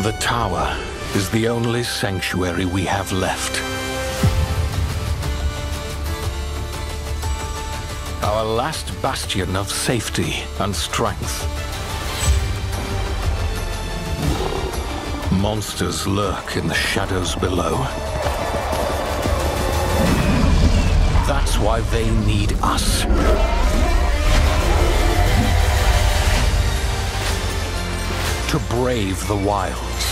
The tower is the only sanctuary we have left. Our last bastion of safety and strength. Monsters lurk in the shadows below. That's why they need us. To brave the wilds.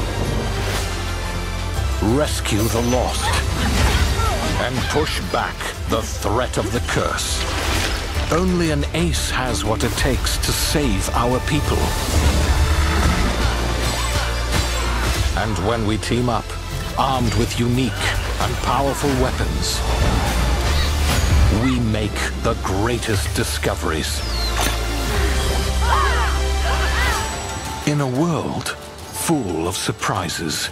Rescue the lost. And push back the threat of the curse. Only an ace has what it takes to save our people. And when we team up, armed with unique and powerful weapons, we make the greatest discoveries. In a world full of surprises.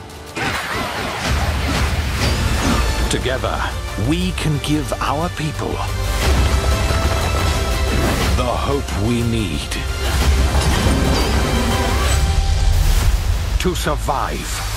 Together, we can give our people the hope we need to survive.